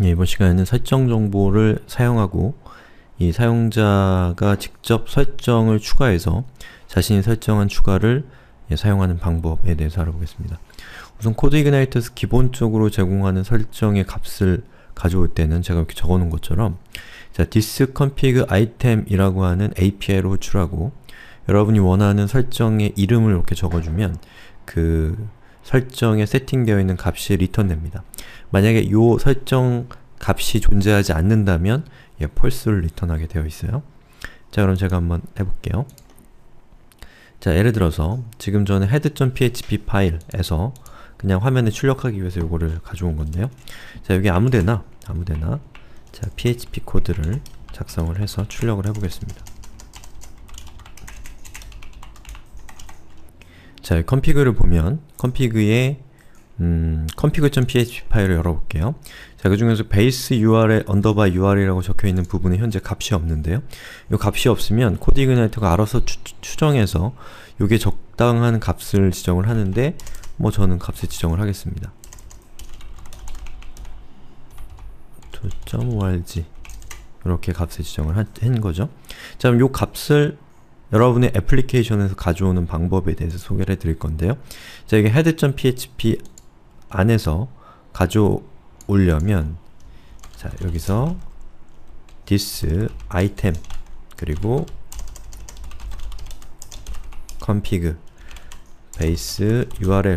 예, 이번 시간에는 설정 정보를 사용하고 이 사용자가 직접 설정을 추가해서 자신이 설정한 추가를 사용하는 방법에 대해서 알아보겠습니다. 우선 코드이그나이터에서 기본적으로 제공하는 설정의 값을 가져올 때는 제가 이렇게 적어놓은 것처럼 thisconfig item이라고 하는 API로 호출하고 여러분이 원하는 설정의 이름을 이렇게 적어주면 그 설정에 세팅되어 있는 값이 리턴됩니다. 만약에 이 설정 값이 존재하지 않는다면 false를 리턴하게 되어 있어요. 자, 그럼 제가 한번 해볼게요. 자, 예를 들어서 지금 저는 head.php 파일에서 그냥 화면에 출력하기 위해서 요거를 가져온 건데요. 자, 여기 아무데나 자, php 코드를 작성을 해서 출력을 해보겠습니다. 자, config를 보면 config에 config.php 파일을 열어볼게요. 자, 그 중에서 base url underbar url이라고 적혀있는 부분에 현재 값이 없는데요. 이 값이 없으면 코드이그나이터가 알아서 추정해서 요게 적당한 값을 지정을 하는데 뭐 저는 값을 지정을 하겠습니다. 2.org 이렇게 값을 지정을 한 거죠. 자, 그럼 요 값을 여러분의 애플리케이션에서 가져오는 방법에 대해서 소개를 해드릴 건데요. 자, 이게 head.php 안에서 가져오려면 자, 여기서 this item 그리고 config base url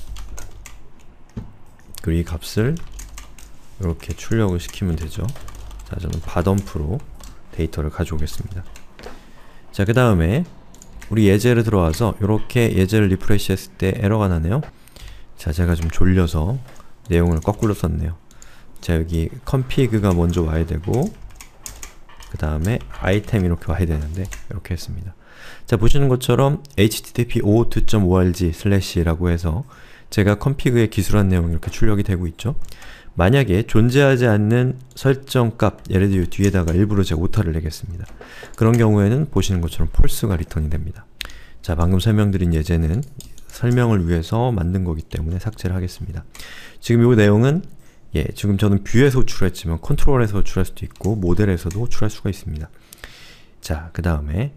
그리고 이 값을 이렇게 출력을 시키면 되죠. 자, 저는 바덤프로 데이터를 가져오겠습니다. 자, 그 다음에 우리 예제를 들어와서 이렇게 예제를 리프레시 했을 때 에러가 나네요. 자, 제가 좀 졸려서 내용을 거꾸로 썼네요. 자, 여기 config가 먼저 와야 되고 그 다음에 item 이렇게 와야 되는데 이렇게 했습니다. 자, 보시는 것처럼 http o2.org/라고 해서 제가 config의 기술한 내용이 이렇게 출력이 되고 있죠. 만약에 존재하지 않는 설정값, 예를 들어 뒤에다가 일부러 제가 오타를 내겠습니다. 그런 경우에는 보시는 것처럼 false가 리턴이 됩니다. 자, 방금 설명드린 예제는 설명을 위해서 만든 거기 때문에 삭제를 하겠습니다. 지금 이 내용은 지금 저는 뷰에서 호출했지만 컨트롤에서 호출할 수도 있고 모델에서도 호출할 수가 있습니다. 자, 그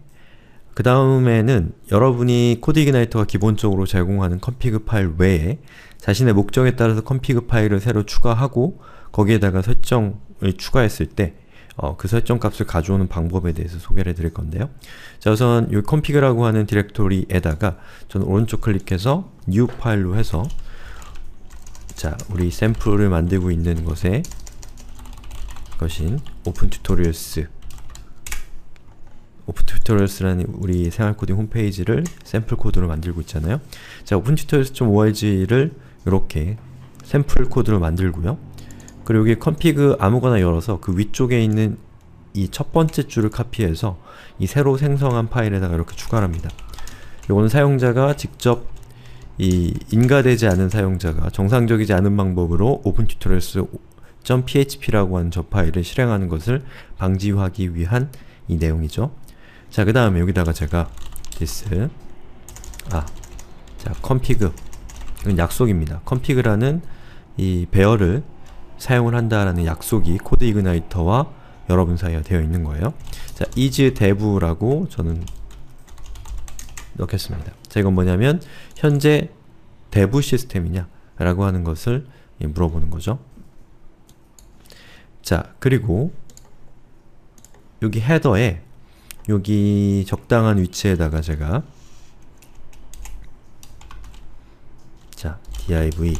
다음에는 여러분이 코드이그나이터가 기본적으로 제공하는 config 파일 외에 자신의 목적에 따라서 config 파일을 새로 추가하고 거기에다가 설정을 추가했을 때 그 설정 값을 가져오는 방법에 대해서 소개를 해드릴 건데요. 자, 우선 이 config라고 하는 디렉토리에다가 저는 오른쪽 클릭해서 new 파일로 해서 자, 우리 샘플을 만들고 있는 것에 것인 오픈튜토리얼스라는 우리 생활코딩 홈페이지를 샘플 코드로 만들고 있잖아요. 자, opentutorials.org를 이렇게 샘플 코드로 만들고요. 그리고 여기 config 아무거나 열어서 그 위쪽에 있는 이 첫 번째 줄을 카피해서 이 새로 생성한 파일에다가 이렇게 추가를 합니다. 요거는 사용자가 직접 이 인가되지 않은 사용자가 정상적이지 않은 방법으로 opentutorials.php라고 하는 저 파일을 실행하는 것을 방지하기 위한 이 내용이죠. 자, 그 다음에 여기다가 제가 this 자, config 이건 약속입니다. config라는 이 배열을 사용을 한다라는 약속이 코드이그나이터와 여러분 사이에 되어 있는 거예요. 자, is dev라고 저는 넣겠습니다. 자, 이건 뭐냐면 현재 dev 시스템이냐 라고 하는 것을 물어보는 거죠. 자, 그리고 여기 헤더에 여기 적당한 위치에다가 제가 자, div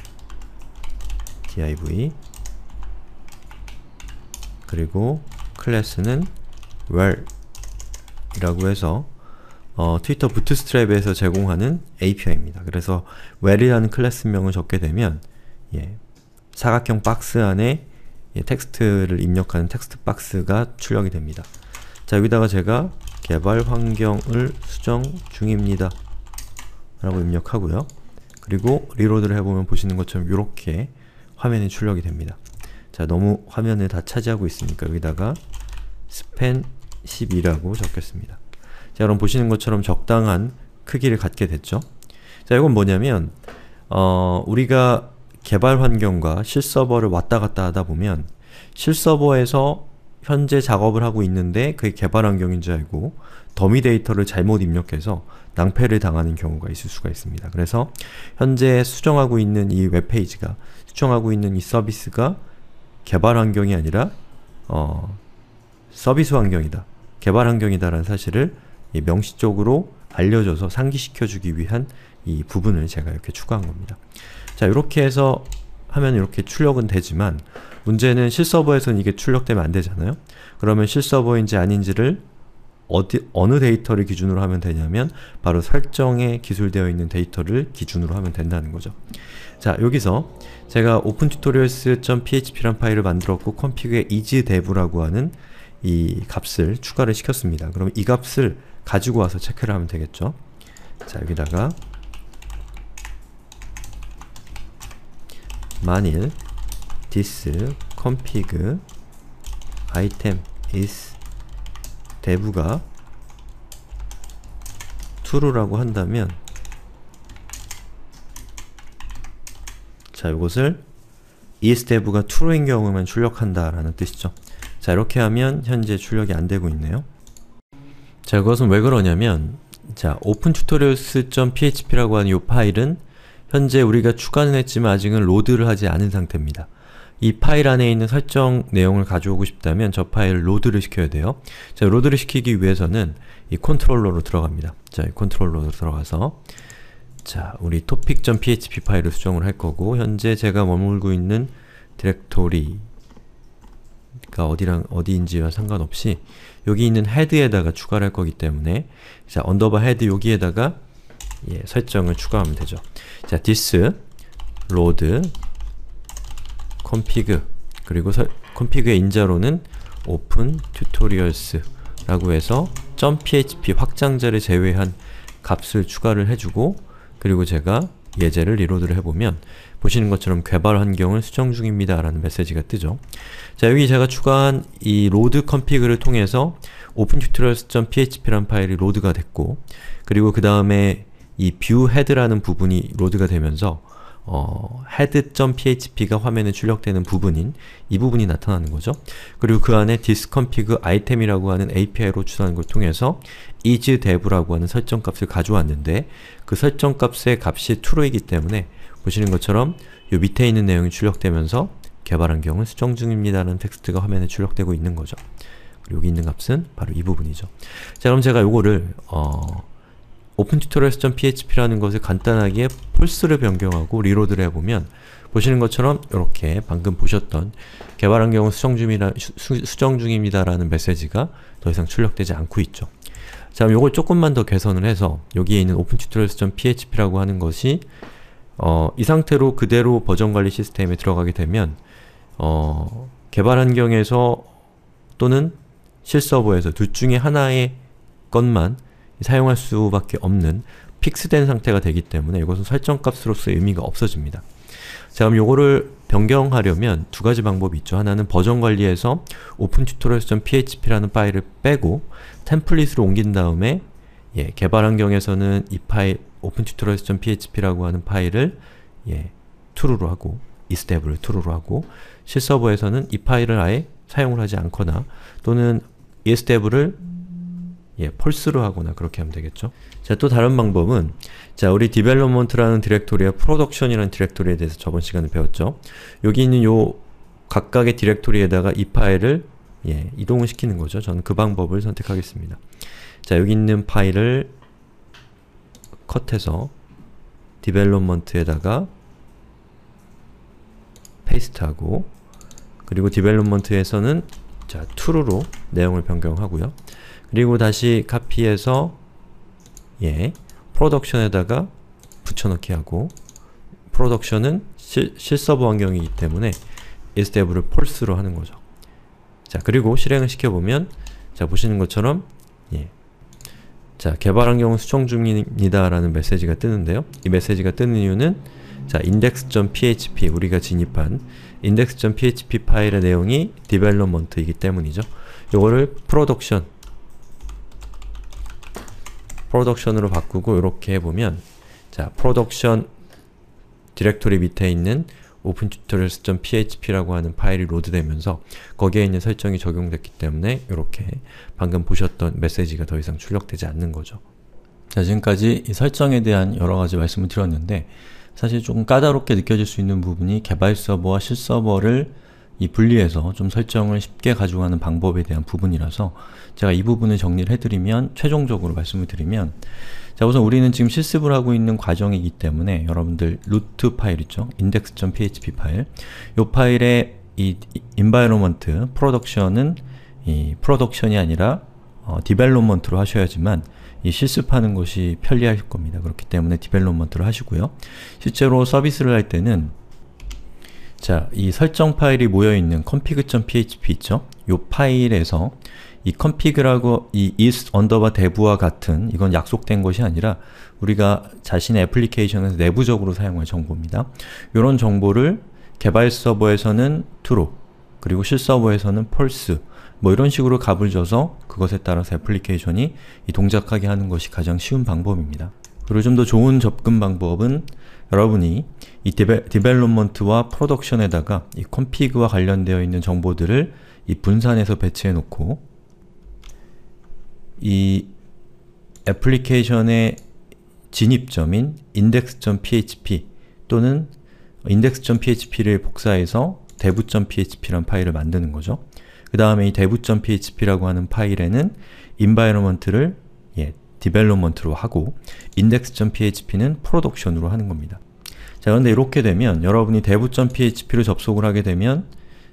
그리고 클래스는 where 이라고 해서 트위터 부트스트랩에서 제공하는 API입니다. 그래서 where이라는 클래스명을 적게 되면 사각형 박스 안에 텍스트를 입력하는 텍스트 박스가 출력이 됩니다. 자, 여기다가 제가 개발 환경을 수정 중입니다 라고 입력하고요. 그리고 리로드를 해보면 보시는 것처럼 이렇게 화면이 출력이 됩니다. 자, 너무 화면을 다 차지하고 있으니까 여기다가 span 12라고 적겠습니다. 자, 그럼 보시는 것처럼 적당한 크기를 갖게 됐죠. 자, 이건 뭐냐면 우리가 개발 환경과 실서버를 왔다 갔다 하다 보면 실서버에서 현재 작업을 하고 있는데 그게 개발 환경인 줄 알고 더미 데이터를 잘못 입력해서 낭패를 당하는 경우가 있을 수가 있습니다. 그래서 현재 수정하고 있는 이 웹페이지가, 수정하고 있는 이 서비스가 개발 환경이 아니라 서비스 환경이다, 개발 환경이다 라는 사실을 명시적으로 알려줘서 상기시켜주기 위한 이 부분을 제가 이렇게 추가한 겁니다. 자, 이렇게 해서 하면 이렇게 출력은 되지만 문제는 실서버에서는 이게 출력되면 안 되잖아요. 그러면 실서버인지 아닌지를 어느 데이터를 기준으로 하면 되냐면 바로 설정에 기술되어 있는 데이터를 기준으로 하면 된다는 거죠. 자, 여기서 제가 opentutorials.php란 파일을 만들었고 config에 isDev라고 하는 이 값을 추가를 시켰습니다. 그럼 이 값을 가지고 와서 체크를 하면 되겠죠. 자, 여기다가 만일 this config item is dev가 true라고 한다면, 자, 이것을 isDev가 true인 경우만 출력한다 라는 뜻이죠. 자, 이렇게 하면 현재 출력이 안 되고 있네요. 자, 그것은 왜 그러냐면, 자, opentutorials.php라고 하는 이 파일은 현재 우리가 추가는 했지만 아직은 로드를 하지 않은 상태입니다. 이 파일 안에 있는 설정 내용을 가져오고 싶다면 저 파일을 로드를 시켜야 돼요. 자, 로드를 시키기 위해서는 이 컨트롤러로 들어갑니다. 자, 이 컨트롤러로 들어가서 자, 우리 topic.php 파일을 수정을 할 거고, 현재 제가 머물고 있는 디렉토리가 어디인지와 상관없이 여기 있는 헤드에다가 추가를 할 거기 때문에, 자, 언더바 헤드 여기에다가 설정을 추가하면 되죠. 자, this load config, 그리고 config의 인자로는 open tutorials 라고 해서 .php 확장자를 제외한 값을 추가를 해주고, 그리고 제가 예제를 리로드를 해보면 보시는 것처럼 개발 환경을 수정 중입니다 라는 메시지가 뜨죠. 자, 여기 제가 추가한 이 load config를 통해서 opentutorials.php라는 파일이 로드가 됐고, 그리고 그 다음에 이 view head라는 부분이 로드가 되면서 head.php가 화면에 출력되는 부분인 이 부분이 나타나는 거죠. 그리고 그 안에 thisconfig item이라고 하는 API로 추산하는 걸 통해서 isDev라고 하는 설정값을 가져왔는데, 그 설정값의 값이 true이기 때문에 보시는 것처럼 요 밑에 있는 내용이 출력되면서 개발 환경을 수정 중입니다 라는 텍스트가 화면에 출력되고 있는 거죠. 그리고 여기 있는 값은 바로 이 부분이죠. 자, 그럼 제가 요거를 opentutorials.php라는 것을 간단하게 false를 변경하고 리로드를 해보면 보시는 것처럼 이렇게 방금 보셨던 개발 환경은 수정 중입니다 라는 메시지가 더 이상 출력되지 않고 있죠. 자, 그럼 요걸 조금만 더 개선을 해서 여기에 있는 opentutorials.php라고 하는 것이 이 상태로 그대로 버전 관리 시스템에 들어가게 되면 개발 환경에서 또는 실서버에서 둘 중에 하나의 것만 사용할 수밖에 없는 픽스된 상태가 되기 때문에 이것은 설정값으로서의 의미가 없어집니다. 자, 그럼 요거를 변경하려면 두 가지 방법이 있죠. 하나는 버전 관리에서 opentutorials.php라는 파일을 빼고 템플릿으로 옮긴 다음에 개발 환경에서는 이 파일 opentutorials.php라고 하는 파일을 true로 하고 isDev를 true로 하고, 실서버에서는 이 파일을 아예 사용을 하지 않거나 또는 isDev를 false로 하거나 그렇게 하면 되겠죠. 자, 또 다른 방법은, 자, 우리 development라는 디렉토리와 production이라는 디렉토리에 대해서 저번 시간에 배웠죠. 여기 있는 요 각각의 디렉토리에다가 이 파일을 이동을 시키는 거죠. 저는 그 방법을 선택하겠습니다. 자, 여기 있는 파일을 컷해서 development에다가 페이스트하고, 그리고 development에서는 자, true로 내용을 변경하고요. 그리고 다시 카피해서 production에다가 붙여넣기 하고, production은 실서버 환경이기 때문에 isDev를 false로 하는 거죠. 자, 그리고 실행을 시켜보면 자, 보시는 것처럼 자, 개발 환경은 수정 중입니다 라는 메시지가 뜨는데요. 이 메시지가 뜨는 이유는 자, index.php, 우리가 진입한 index.php 파일의 내용이 development이기 때문이죠. 요거를 production으로 바꾸고 이렇게 해보면, 자, production 디렉토리 밑에 있는 opentutorials.php라고 하는 파일이 로드되면서 거기에 있는 설정이 적용됐기 때문에 이렇게 방금 보셨던 메시지가 더 이상 출력되지 않는 거죠. 자, 지금까지 이 설정에 대한 여러가지 말씀을 드렸는데 사실 조금 까다롭게 느껴질 수 있는 부분이 개발 서버와 실서버를 분리해서 좀 설정을 쉽게 가져가는 방법에 대한 부분이라서 제가 이 부분을 정리를 해드리면, 최종적으로 말씀을 드리면, 자, 우선 우리는 지금 실습을 하고 있는 과정이기 때문에 여러분들 루트 파일 있죠? index.php 파일, 이 파일의 이 environment, production은 이 production이 아니라 development로 하셔야지만 이 실습하는 것이 편리하실 겁니다. 그렇기 때문에 development로 하시고요. 실제로 서비스를 할 때는 자, 이 설정 파일이 모여있는 config.php 있죠? 이 파일에서 이 config라고 이 is_dev와 같은, 이건 약속된 것이 아니라 우리가 자신의 애플리케이션에서 내부적으로 사용할 정보입니다. 이런 정보를 개발 서버에서는 true, 그리고 실서버에서는 false, 뭐 이런 식으로 값을 줘서 그것에 따라서 애플리케이션이 이 동작하게 하는 것이 가장 쉬운 방법입니다. 그리고 좀 더 좋은 접근 방법은 여러분이 이 디벨롭먼트와 프로덕션에다가 이 config와 관련되어 있는 정보들을 이 분산해서 배치해 놓고 이 애플리케이션의 진입점인 index.php 또는 index.php를 복사해서 dev.php라는 파일을 만드는 거죠. 그 다음에 이 dev.php라고 하는 파일에는 environment를 development로 하고 index.php는 production으로 하는 겁니다. 자, 그런데 이렇게 되면 여러분이 dev.php로 접속을 하게 되면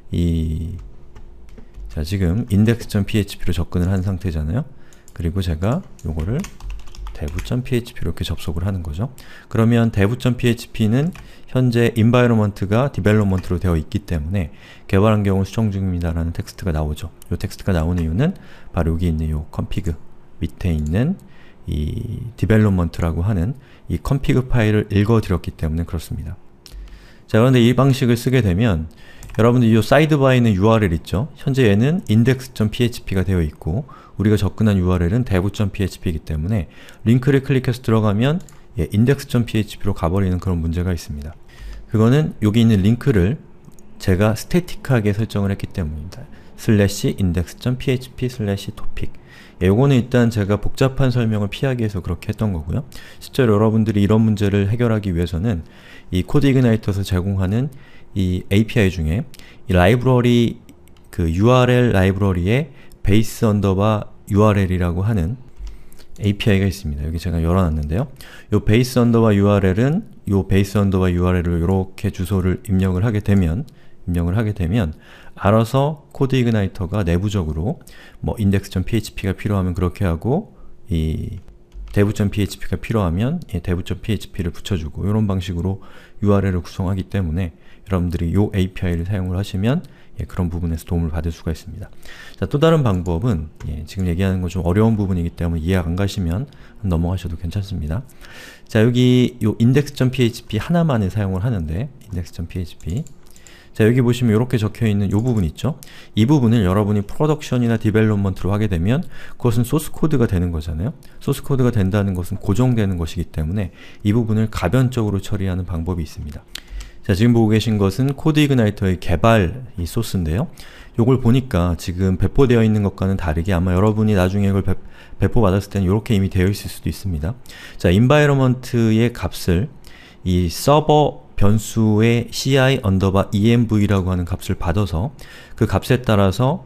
자, 지금 index.php로 접근을 한 상태잖아요. 그리고 제가 요거를 dev.php로 이렇게 접속을 하는 거죠. 그러면 dev.php는 현재 environment가 development로 되어 있기 때문에 개발 환경을 수정 중입니다 라는 텍스트가 나오죠. 이 텍스트가 나오는 이유는 바로 여기 있는 요 config 밑에 있는 이 development라고 하는 이 config 파일을 읽어드렸기 때문에 그렇습니다. 자, 그런데 이 방식을 쓰게 되면 여러분들 이 사이드바에 있는 URL 있죠? 현재 얘는 index.php가 되어 있고 우리가 접근한 URL은 dev.php이기 때문에 링크를 클릭해서 들어가면 index.php로 가버리는 그런 문제가 있습니다. 그거는 여기 있는 링크를 제가 스태틱하게 설정을 했기 때문입니다. /index.php/topic. 요거는 일단 제가 복잡한 설명을 피하기 위해서 그렇게 했던 거고요. 실제로 여러분들이 이런 문제를 해결하기 위해서는 이 코드이그나이터에서 제공하는 이 API 중에 이 라이브러리, 그 URL 라이브러리에 base underbar URL이라고 하는 API가 있습니다. 여기 제가 열어놨는데요. 요 base underbar URL은 요 base underbar URL을 이렇게 주소를 입력을 하게 되면 알아서 코드이그나이터가 내부적으로 뭐 index.php가 필요하면 그렇게 하고 이 dev.php가 필요하면 dev.php를 붙여주고 이런 방식으로 URL을 구성하기 때문에 여러분들이 요 API를 사용을 하시면 그런 부분에서 도움을 받을 수가 있습니다. 자, 또 다른 방법은 지금 얘기하는 건 좀 어려운 부분이기 때문에 이해 안 가시면 넘어가셔도 괜찮습니다. 자, 여기 요 index.php 하나만을 사용을 하는데 index.php 자, 여기 보시면 이렇게 적혀있는 요 부분 있죠? 이 부분을 여러분이 프로덕션이나 디벨롭먼트로 하게 되면 그것은 소스 코드가 되는 거잖아요? 소스 코드가 된다는 것은 고정되는 것이기 때문에 이 부분을 가변적으로 처리하는 방법이 있습니다. 자, 지금 보고 계신 것은 코드이그나이터의 개발 이 소스인데요. 요걸 보니까 지금 배포되어 있는 것과는 다르게 아마 여러분이 나중에 이걸 배포받았을 때는 이렇게 이미 되어 있을 수도 있습니다. 자, environment의 값을 이 서버 변수의 ci_env라고 하는 값을 받아서 그 값에 따라서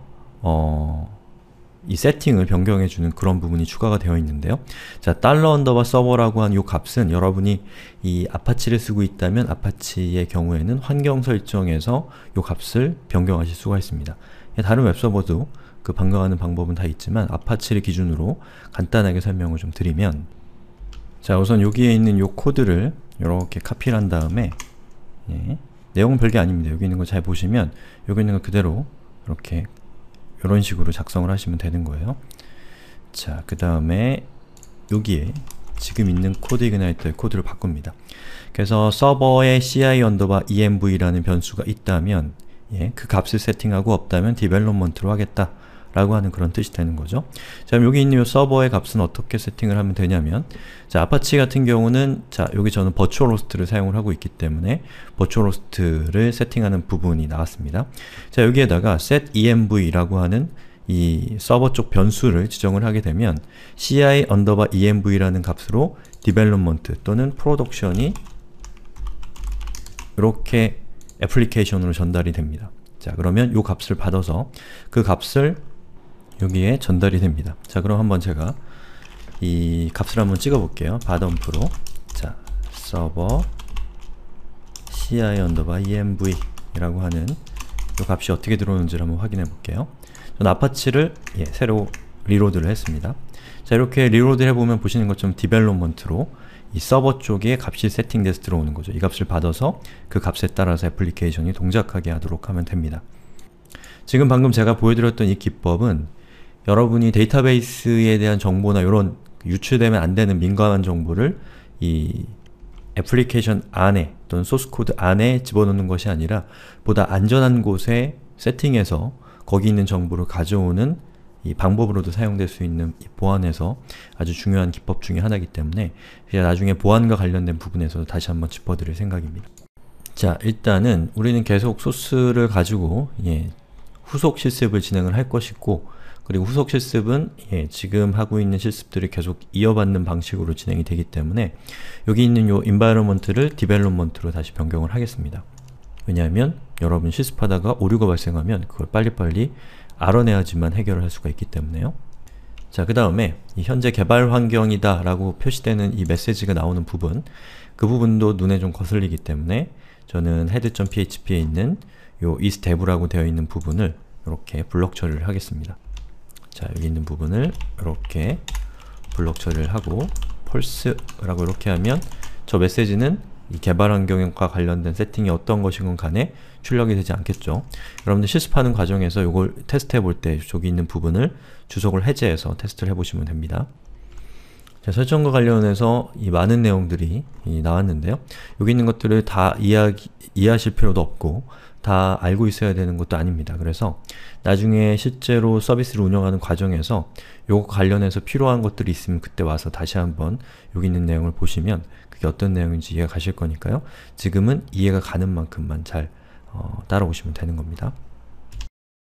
이 세팅을 변경해주는 그런 부분이 추가가 되어 있는데요. 자, $_server라고 한 이 값은 여러분이 이 아파치를 쓰고 있다면 아파치의 경우에는 환경 설정에서 이 값을 변경하실 수가 있습니다. 다른 웹서버도 그 변경하는 방법은 다 있지만 아파치를 기준으로 간단하게 설명을 좀 드리면 자, 우선 여기에 있는 이 코드를 이렇게 카피를 한 다음에 내용은 별게 아닙니다. 여기 있는 거 잘 보시면 여기 있는 거 그대로 이렇게 이런 식으로 작성을 하시면 되는 거예요. 자, 그 다음에 여기에 지금 있는 코드이그나이터의 코드를 바꿉니다. 그래서 서버에 ci_env라는 변수가 있다면 그 값을 세팅하고 없다면 development로 하겠다 라고 하는 그런 뜻이 되는 거죠. 자, 그럼 여기 있는 이 서버의 값은 어떻게 세팅을 하면 되냐면, 자, 아파치 같은 경우는, 자, 여기 저는 버추얼 호스트를 사용을 하고 있기 때문에 버추얼 호스트를 세팅하는 부분이 나왔습니다. 자, 여기에다가 setenv라고 하는 이 서버 쪽 변수를 지정을 하게 되면 ci_env라는 값으로 development 또는 production이 이렇게 애플리케이션으로 전달이 됩니다. 자, 그러면 이 값을 받아서 그 값을 여기에 전달이 됩니다. 자, 그럼 한번 제가 이 값을 한번 찍어 볼게요. 바덤프로. 자, 서버 ci_env 이라고 하는 이 값이 어떻게 들어오는지를 한번 확인해 볼게요. 저는 아파치를 새로 리로드를 했습니다. 자, 이렇게 리로드를 해보면 보시는 것처럼 디벨롭먼트로 이 서버 쪽에 값이 세팅돼서 들어오는 거죠. 이 값을 받아서 그 값에 따라서 애플리케이션이 동작하게 하도록 하면 됩니다. 지금 방금 제가 보여드렸던 이 기법은 여러분이 데이터베이스에 대한 정보나 이런 유출되면 안 되는 민감한 정보를 이 애플리케이션 안에 또는 소스코드 안에 집어넣는 것이 아니라 보다 안전한 곳에 세팅해서 거기 있는 정보를 가져오는 이 방법으로도 사용될 수 있는 이 보안에서 아주 중요한 기법 중에 하나이기 때문에 제가 나중에 보안과 관련된 부분에서도 다시 한번 짚어드릴 생각입니다. 자, 일단은 우리는 계속 소스를 가지고 후속 실습을 진행을 할 것이고, 그리고 후속 실습은 지금 하고 있는 실습들을 계속 이어받는 방식으로 진행이 되기 때문에 여기 있는 요 environment를 development로 다시 변경을 하겠습니다. 왜냐하면 여러분 실습하다가 오류가 발생하면 그걸 빨리빨리 알아내야지만 해결을 할 수가 있기 때문에요. 자, 그 다음에 이 현재 개발 환경이다 라고 표시되는 이 메시지가 나오는 부분, 그 부분도 눈에 좀 거슬리기 때문에 저는 head.php에 있는 요 isDev라고 되어 있는 부분을 이렇게 블럭 처리를 하겠습니다. 자, 여기 있는 부분을 이렇게 블럭 처리를 하고 false라고 이렇게 하면 저 메시지는 이 개발 환경과 관련된 세팅이 어떤 것이건 간에 출력이 되지 않겠죠. 여러분들 실습하는 과정에서 이걸 테스트 해볼 때 저기 있는 부분을 주석을 해제해서 테스트를 해보시면 됩니다. 자, 설정과 관련해서 이 많은 내용들이 나왔는데요. 여기 있는 것들을 다 이해하실 필요도 없고 다 알고 있어야 되는 것도 아닙니다. 그래서 나중에 실제로 서비스를 운영하는 과정에서 요거 관련해서 필요한 것들이 있으면 그때 와서 다시 한번 여기 있는 내용을 보시면 그게 어떤 내용인지 이해가 가실 거니까요. 지금은 이해가 가는 만큼만 잘 따라오시면 되는 겁니다.